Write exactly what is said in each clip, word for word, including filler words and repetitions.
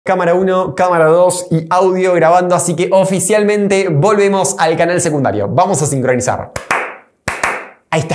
Cámara uno, cámara dos y audio grabando, así que oficialmente volvemos al canal secundario. Vamos a sincronizar. Ahí está.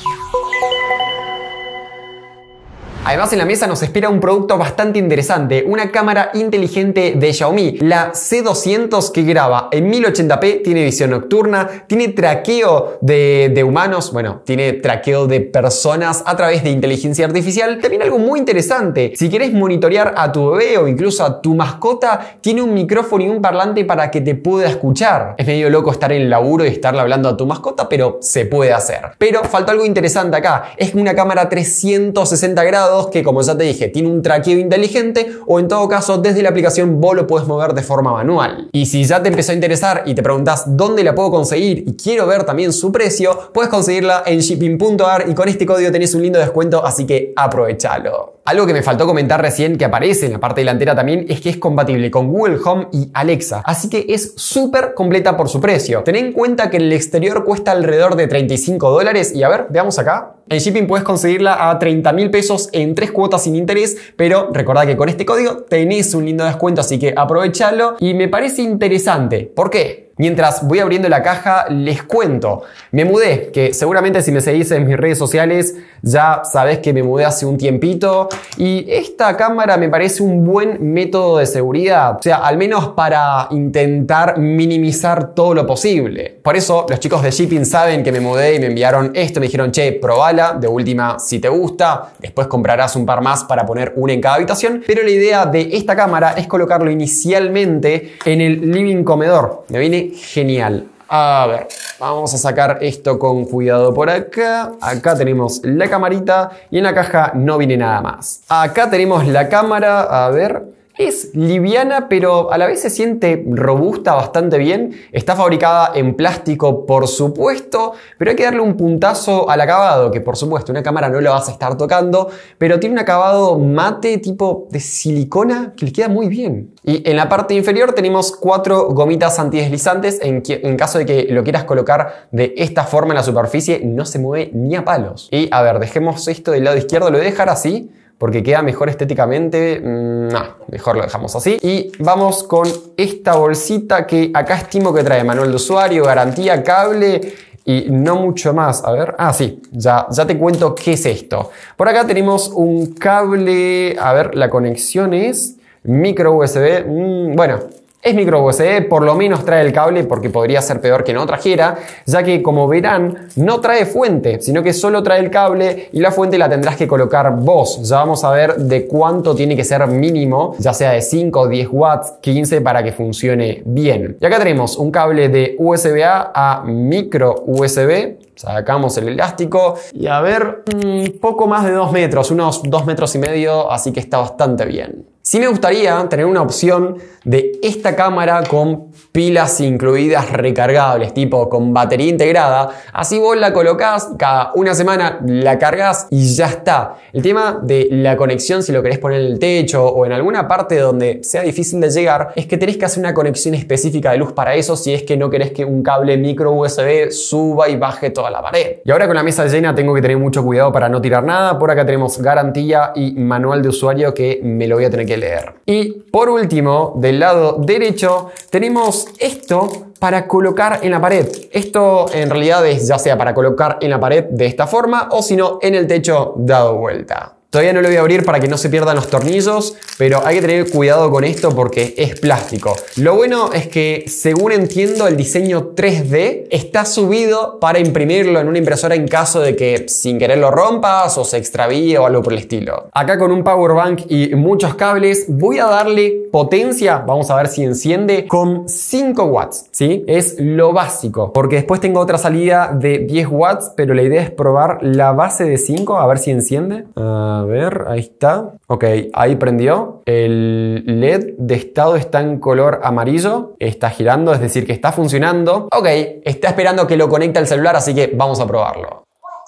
Además, en la mesa nos espera un producto bastante interesante, una cámara inteligente de Xiaomi, la C doscientos, que graba en mil ochenta p, tiene visión nocturna, tiene traqueo de, de humanos, bueno, tiene traqueo de personas a través de inteligencia artificial. También algo muy interesante, si quieres monitorear a tu bebé o incluso a tu mascota, tiene un micrófono y un parlante para que te pueda escuchar. Es medio loco estar en el laburo y estarle hablando a tu mascota, pero se puede hacer. Pero falta algo interesante acá, es una cámara trescientos sesenta grados que, como ya te dije, tiene un traqueo inteligente, o en todo caso desde la aplicación vos lo puedes mover de forma manual. Y si ya te empezó a interesar y te preguntas dónde la puedo conseguir y quiero ver también su precio, puedes conseguirla en shipping punto ar y con este código tenés un lindo descuento, así que aprovechalo. Algo que me faltó comentar recién, que aparece en la parte delantera también, es que es compatible con Google Home y Alexa, así que es súper completa por su precio. Ten en cuenta que en el exterior cuesta alrededor de treinta y cinco dólares y a ver, veamos acá. En shipping puedes conseguirla a treinta mil pesos en tres cuotas sin interés, pero recordá que con este código tenés un lindo descuento, así que aprovechalo. Y me parece interesante. ¿Por qué? Mientras voy abriendo la caja, les cuento. Me mudé, que seguramente si me seguís en mis redes sociales ya sabés que me mudé hace un tiempito. Y esta cámara me parece un buen método de seguridad. O sea, al menos para intentar minimizar todo lo posible. Por eso los chicos de shipping saben que me mudé y me enviaron esto. Me dijeron, che, probala, de última si te gusta. Después comprarás un par más para poner una en cada habitación. Pero la idea de esta cámara es colocarlo inicialmente en el living comedor. Me viene genial. A ver, vamos a sacar esto con cuidado por acá. Acá tenemos la camarita y en la caja no viene nada más. Acá tenemos la cámara, a ver. Es liviana, pero a la vez se siente robusta bastante bien. Está fabricada en plástico, por supuesto, pero hay que darle un puntazo al acabado, que por supuesto una cámara no la vas a estar tocando, pero tiene un acabado mate tipo de silicona que le queda muy bien. Y en la parte inferior tenemos cuatro gomitas antideslizantes en, que, en caso de que lo quieras colocar de esta forma en la superficie, no se mueve ni a palos. Y a ver, dejemos esto del lado izquierdo, lo voy a dejar así, porque queda mejor estéticamente. No, mejor lo dejamos así. Y vamos con esta bolsita que acá estimo que trae manual de usuario, garantía, cable y no mucho más. A ver, ah sí, ya, ya te cuento qué es esto. Por acá tenemos un cable, a ver, la conexión es micro U S B, mm, bueno, es micro U S B, por lo menos trae el cable, porque podría ser peor que no trajera, ya que como verán no trae fuente, sino que solo trae el cable y la fuente la tendrás que colocar vos. Ya vamos a ver de cuánto tiene que ser mínimo, ya sea de cinco, diez watts, quince, para que funcione bien. Y acá tenemos un cable de U S B A a micro U S B. Sacamos el elástico y a ver, un poco más de dos metros, unos dos metros y medio, así que está bastante bien. Sí me gustaría tener una opción de esta cámara con pilas incluidas recargables, tipo con batería integrada. Así vos la colocás, cada una semana la cargas y ya está. El tema de la conexión, si lo querés poner en el techo o en alguna parte donde sea difícil de llegar, es que tenés que hacer una conexión específica de luz para eso, si es que no querés que un cable micro U S B suba y baje toda la pared. Y ahora con la mesa llena tengo que tener mucho cuidado para no tirar nada. Por acá tenemos garantía y manual de usuario que me lo voy a tener que leer. Y por último, del lado derecho tenemos esto para colocar en la pared. Esto en realidad es ya sea para colocar en la pared de esta forma o si no en el techo dado vuelta. Todavía no lo voy a abrir para que no se pierdan los tornillos, pero hay que tener cuidado con esto porque es plástico. Lo bueno es que, según entiendo, el diseño tres D está subido para imprimirlo en una impresora en caso de que sin querer lo rompas o se extravíe o algo por el estilo. Acá con un power bank y muchos cables voy a darle potencia, vamos a ver si enciende, con cinco watts, ¿sí? Es lo básico, porque después tengo otra salida de diez watts, pero la idea es probar la base de cinco, a ver si enciende. Uh, A ver, ahí está. Ok, ahí prendió. El L E D de estado está en color amarillo. Está girando, es decir que está funcionando. Ok, está esperando que lo conecte al celular, así que vamos a probarlo.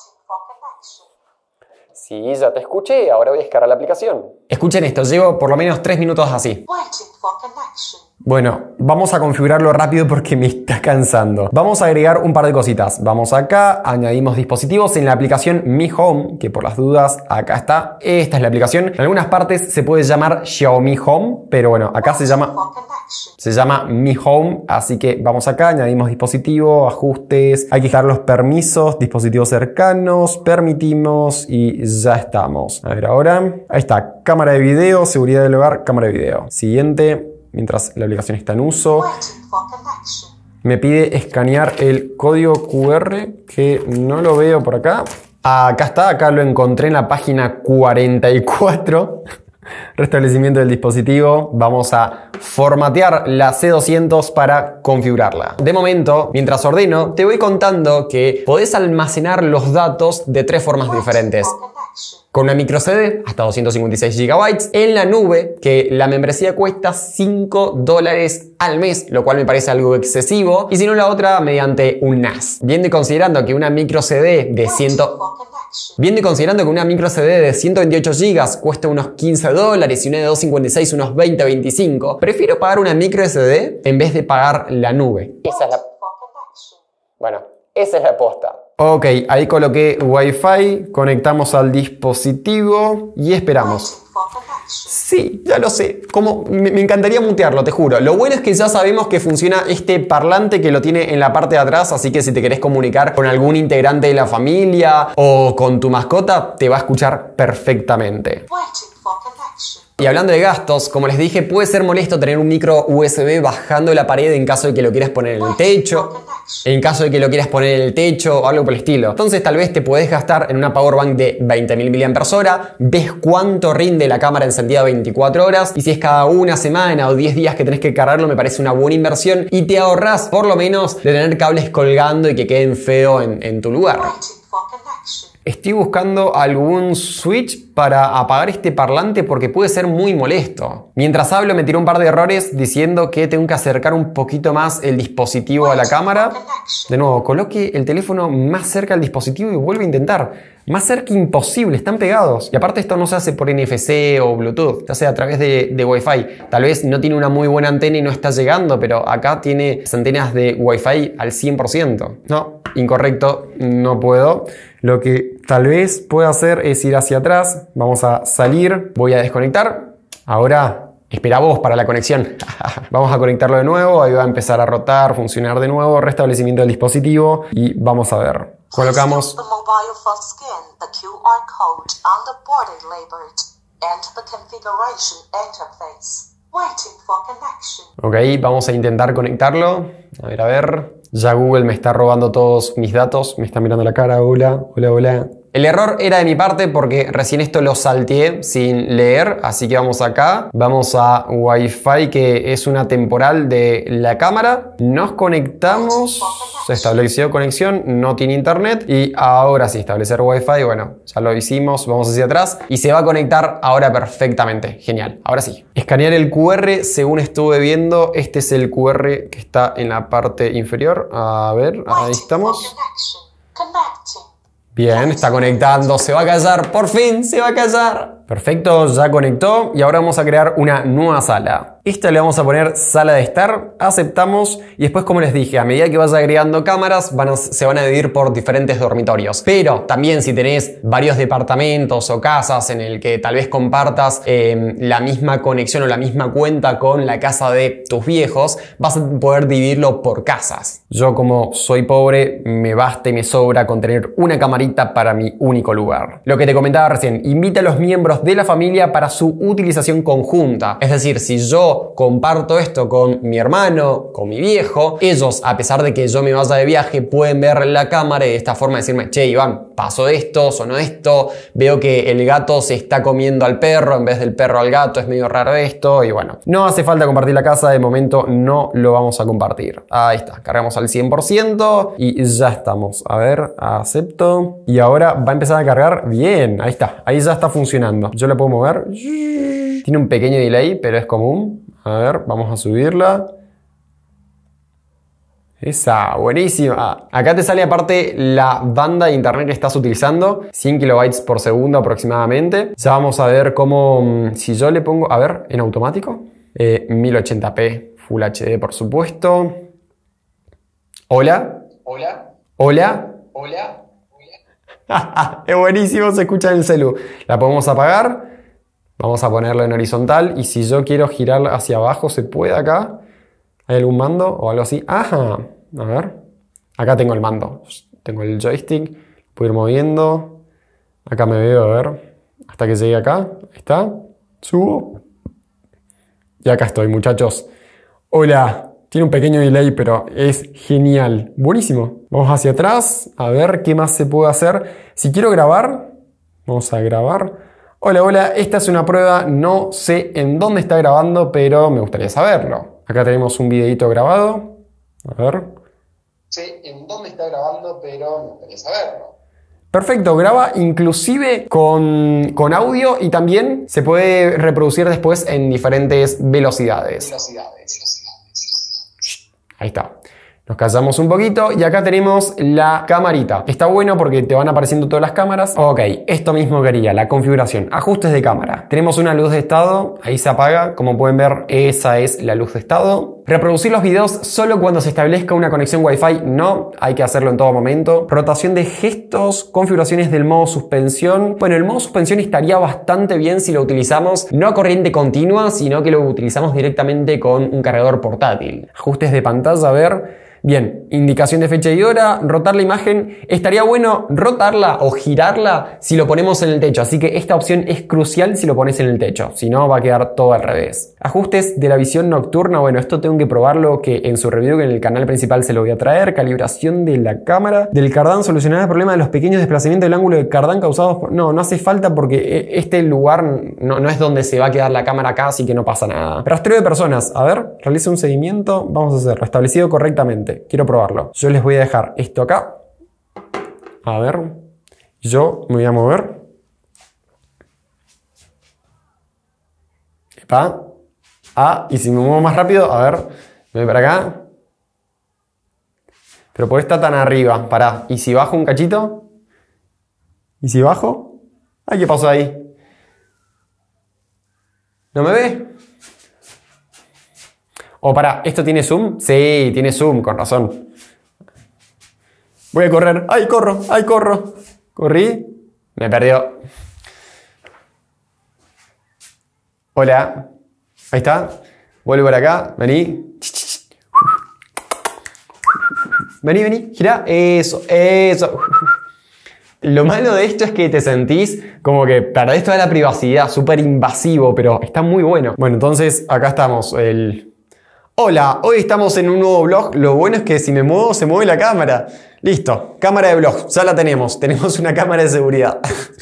Sí, ya te escuché. Ahora voy a descargar la aplicación. Escuchen esto, llevo por lo menos tres minutos así. Bueno, vamos a configurarlo rápido porque me está cansando. Vamos a agregar un par de cositas. Vamos acá, añadimos dispositivos en la aplicación Mi Home, que por las dudas acá está. Esta es la aplicación. En algunas partes se puede llamar Xiaomi Home, pero bueno, acá se llama, se llama Mi Home. Así que vamos acá, añadimos dispositivo, ajustes. Hay que dejar los permisos, dispositivos cercanos, permitimos y ya estamos. A ver ahora. Ahí está, cámara de video, seguridad del hogar, cámara de video. Siguiente. Mientras la aplicación está en uso, me pide escanear el código cu erre, que no lo veo por acá. Acá está, acá lo encontré en la página cuarenta y cuatro. Restablecimiento del dispositivo. Vamos a formatear la C doscientos para configurarla. De momento, mientras ordeno, te voy contando que podés almacenar los datos de tres formas diferentes. Con una micro C D hasta doscientos cincuenta y seis gigabytes, en la nube, que la membresía cuesta cinco dólares al mes, lo cual me parece algo excesivo, y si no la otra mediante un N A S. Viendo y considerando que una micro C D de cien... Viendo y considerando que una micro C D de ciento veintiocho gigas cuesta unos quince dólares y una de doscientos cincuenta y seis unos veinte a veinticinco, prefiero pagar una micro S D en vez de pagar la nube. Esa es la... Bueno, esa es la posta. Ok, ahí coloqué Wi-Fi, conectamos al dispositivo y esperamos. Sí, ya lo sé. Como me, me encantaría mutearlo, te juro. Lo bueno es que ya sabemos que funciona este parlante que lo tiene en la parte de atrás, así que si te querés comunicar con algún integrante de la familia o con tu mascota, te va a escuchar perfectamente. Y hablando de gastos, como les dije, puede ser molesto tener un micro U S B bajando la pared en caso de que lo quieras poner en el techo, en caso de que lo quieras poner en el techo o algo por el estilo. Entonces tal vez te podés gastar en una powerbank de veinte mil miliamperios hora, ves cuánto rinde la cámara encendida veinticuatro horas y si es cada una semana o diez días que tenés que cargarlo, me parece una buena inversión y te ahorras por lo menos de tener cables colgando y que queden feo en, en tu lugar. Estoy buscando algún switch para apagar este parlante porque puede ser muy molesto. Mientras hablo me tiró un par de errores diciendo que tengo que acercar un poquito más el dispositivo a la cámara. De nuevo, coloque el teléfono más cerca al dispositivo y vuelve a intentar. Más cerca imposible, están pegados. Y aparte esto no se hace por N F C o Bluetooth, se hace a través de, de Wi-Fi. Tal vez no tiene una muy buena antena y no está llegando, pero acá tiene antenas de Wi-Fi al cien por ciento. No, incorrecto, no puedo. Lo que tal vez pueda hacer es ir hacia atrás. Vamos a salir, voy a desconectar. Ahora, espera vos para la conexión. Vamos a conectarlo de nuevo, ahí va a empezar a rotar, funcionar de nuevo, restablecimiento del dispositivo y vamos a ver. Colocamos... Ok, vamos a intentar conectarlo. A ver, a ver. Ya Google me está robando todos mis datos. Me está mirando la cara. Hola, hola, hola. El error era de mi parte porque recién esto lo salteé sin leer, así que vamos acá, vamos a Wi-Fi que es una temporal de la cámara, nos conectamos, se estableció conexión, no tiene internet y ahora sí, establecer Wi-Fi, bueno, ya lo hicimos, vamos hacia atrás y se va a conectar ahora perfectamente, genial, ahora sí. Escanear el cu erre, según estuve viendo, este es el cu erre que está en la parte inferior, a ver, ahí estamos. Bien, está conectando, se va a callar, por fin se va a callar. Perfecto, ya conectó y ahora vamos a crear una nueva sala. Esta le vamos a poner sala de estar, aceptamos y después, como les dije, a medida que vaya agregando cámaras van a, se van a dividir por diferentes dormitorios. Pero también si tenés varios departamentos o casas en el que tal vez compartas eh, la misma conexión o la misma cuenta con la casa de tus viejos, vas a poder dividirlo por casas. Yo, como soy pobre, me basta y me sobra con tener una camarita para mi único lugar. Lo que te comentaba recién, invita a los miembros de la familia para su utilización conjunta. Es decir, si yo comparto esto con mi hermano, con mi viejo, ellos, a pesar de que yo me vaya de viaje, pueden ver la cámara y de esta forma decirme: che, Iván, pasó esto, sonó esto, veo que el gato se está comiendo al perro en vez del perro al gato, es medio raro esto. Y bueno, no hace falta compartir la casa, de momento no lo vamos a compartir. Ahí está, cargamos al cien por ciento y ya estamos. A ver, acepto. Y ahora va a empezar a cargar. Bien, ahí está, ahí ya está funcionando. Yo la puedo mover. Tiene un pequeño delay, pero es común. A ver, vamos a subirla. Esa, buenísima. Acá te sale aparte la banda de internet que estás utilizando, cien kilobytes por segundo aproximadamente. Ya vamos a ver cómo, si yo le pongo, a ver, en automático, eh, mil ochenta p. Full H D, por supuesto. Hola. Hola. Hola. Hola. Es buenísimo, se escucha en el celu. La podemos apagar. Vamos a ponerla en horizontal. Y si yo quiero girarla hacia abajo, ¿se puede acá? ¿Hay algún mando o algo así? Ajá. A ver. Acá tengo el mando. Tengo el joystick. Puedo ir moviendo. Acá me veo, a ver. Hasta que llegue acá. Ahí está. Subo. Y acá estoy, muchachos. Hola. Tiene un pequeño delay, pero es genial. Buenísimo. Vamos hacia atrás. A ver qué más se puede hacer. Si quiero grabar. Vamos a grabar. Hola, hola. Esta es una prueba. No sé en dónde está grabando, pero me gustaría saberlo. Acá tenemos un videito grabado. A ver. Sé en dónde está grabando, pero me gustaría saberlo. Perfecto, graba inclusive con, con audio y también se puede reproducir después en diferentes velocidades. Velocidades. Ahí está. Nos callamos un poquito y acá tenemos la camarita. Está bueno porque te van apareciendo todas las cámaras. Ok, esto mismo quería, la configuración. Ajustes de cámara. Tenemos una luz de estado, ahí se apaga. Como pueden ver, esa es la luz de estado. Reproducir los videos solo cuando se establezca una conexión Wi-Fi. No, hay que hacerlo en todo momento. Rotación de gestos, configuraciones del modo suspensión. Bueno, el modo suspensión estaría bastante bien si lo utilizamos no a corriente continua, sino que lo utilizamos directamente con un cargador portátil. Ajustes de pantalla, a ver. Bien, indicación de fecha y hora, rotar la imagen. Estaría bueno rotarla o girarla si lo ponemos en el techo, así que esta opción es crucial si lo pones en el techo, si no va a quedar todo al revés. Ajustes de la visión nocturna, bueno, esto tengo que probarlo, que en su review que en el canal principal se lo voy a traer. Calibración de la cámara, del cardán, solucionar el problema de los pequeños desplazamientos del ángulo del cardán causados por... No, no hace falta porque este lugar no, no es donde se va a quedar la cámara acá, así que no pasa nada. Rastreo de personas, a ver, realiza un seguimiento, vamos a hacerlo, establecido correctamente. Quiero probarlo. Yo les voy a dejar esto acá. A ver. Yo me voy a mover. Epa. Ah, y si me muevo más rápido, a ver. Me voy para acá. Pero por estar tan arriba. Pará. ¿Y si bajo un cachito? ¿Y si bajo? Ay, ¿qué pasó ahí? ¿No me ve? O para, ¿esto tiene zoom? Sí, tiene zoom, con razón. Voy a correr. ¡Ay, corro! ¡Ay, corro! Corrí. Me perdió. Hola. Ahí está. Vuelvo por acá. Vení. Vení, vení. Girá. Eso, eso. Lo malo de esto es que te sentís como que perdés toda la privacidad. Súper invasivo, pero está muy bueno. Bueno, entonces acá estamos. El... Hola, hoy estamos en un nuevo vlog. Lo bueno es que si me muevo, se mueve la cámara. Listo, cámara de vlog, ya la tenemos. Tenemos una cámara de seguridad.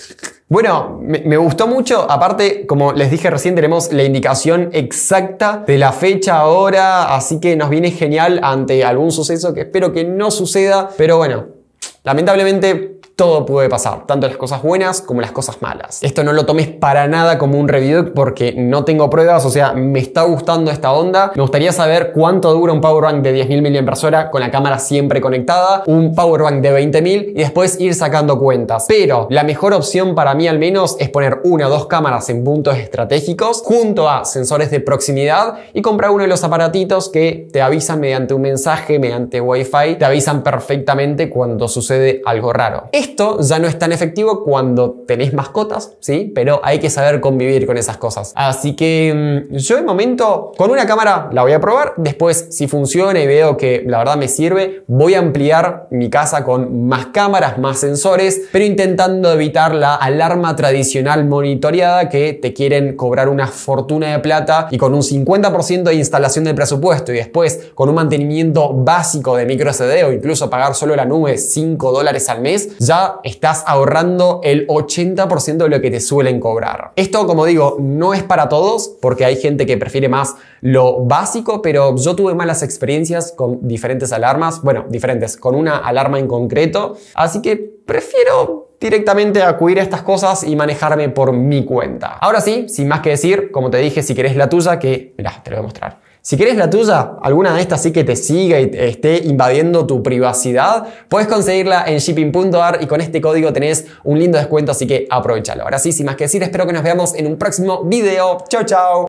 Bueno, me, me gustó mucho. Aparte, como les dije recién, tenemos la indicación exacta de la fecha, hora. Así que nos viene genial ante algún suceso que espero que no suceda. Pero bueno, lamentablemente... todo puede pasar, tanto las cosas buenas como las cosas malas. Esto no lo tomes para nada como un review porque no tengo pruebas, o sea, me está gustando esta onda. Me gustaría saber cuánto dura un powerbank de diez mil miliamperios hora con la cámara siempre conectada, un powerbank de veinte mil y después ir sacando cuentas. Pero la mejor opción para mí al menos es poner una o dos cámaras en puntos estratégicos junto a sensores de proximidad y comprar uno de los aparatitos que te avisan mediante un mensaje, mediante Wi-Fi, te avisan perfectamente cuando sucede algo raro. Esto ya no es tan efectivo cuando tenés mascotas, ¿sí? Pero hay que saber convivir con esas cosas. Así que mmm, yo de momento con una cámara la voy a probar. Después, si funciona y veo que la verdad me sirve, voy a ampliar mi casa con más cámaras, más sensores, pero intentando evitar la alarma tradicional monitoreada que te quieren cobrar una fortuna de plata y con un cincuenta por ciento de instalación del presupuesto y después con un mantenimiento básico de micro S D o incluso pagar solo la nube cinco dólares al mes, ya estás ahorrando el ochenta por ciento de lo que te suelen cobrar. Esto, como digo, no es para todos porque hay gente que prefiere más lo básico, pero yo tuve malas experiencias con diferentes alarmas, bueno, diferentes, con una alarma en concreto, así que prefiero directamente acudir a estas cosas y manejarme por mi cuenta. Ahora sí, sin más que decir, como te dije, si querés la tuya, que, mirá, te lo voy a mostrar. Si querés la tuya, alguna de estas sí que te siga y te esté invadiendo tu privacidad, puedes conseguirla en shipping punto ar y con este código tenés un lindo descuento, así que aprovechalo. Ahora sí, sin más que decir, espero que nos veamos en un próximo video. Chau, chau.